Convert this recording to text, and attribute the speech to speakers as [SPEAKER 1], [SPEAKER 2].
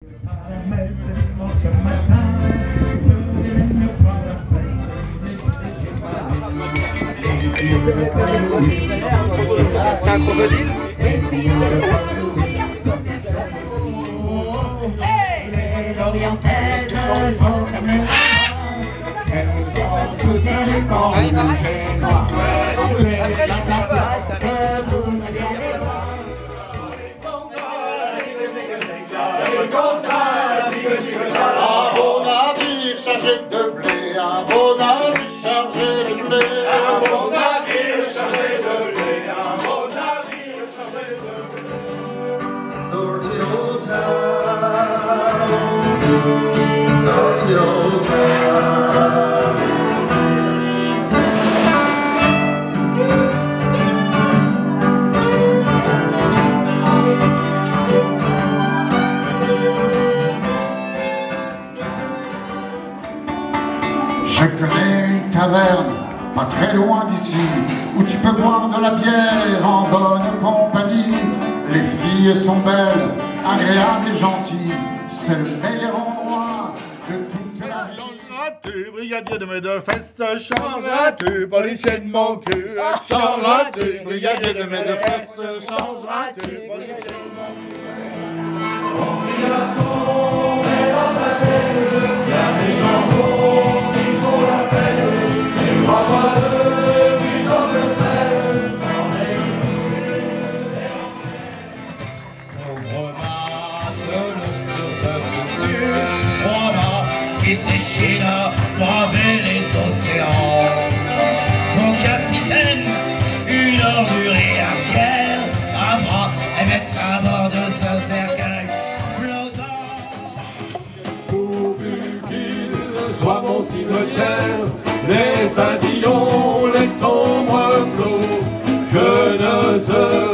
[SPEAKER 1] C'est un crocodile.
[SPEAKER 2] Les Lorientaises sont comme les Noirs. Elles ont toutes des rubans rouges et noirs.
[SPEAKER 3] Un bon navire chargé de blé, un bon navire chargé de blé, un bon navire chargé de blé, un bon navire chargé de blé. Dirty old town, dirty old town. Je connais une taverne, pas très loin d'ici, où tu peux boire de la bière en bonne compagnie. Les filles sont belles, agréables et gentilles, c'est le meilleur endroit de toute la vie.
[SPEAKER 4] Changeras-tu, brigadier de mes deux fesses? Changeras-tu, policier de mon cul? Changeras-tu, brigadier de mes deux fesses? Changeras-tu, policier de mon cul?
[SPEAKER 5] Il s'échine à braver les océans. Son capitaine, une ordure et un fier, un bras et mettre à bord de ce cercueil flottant.
[SPEAKER 6] Pourvu qu'il soit mon cimetière, les aiguillons, les sombres flots, je ne serai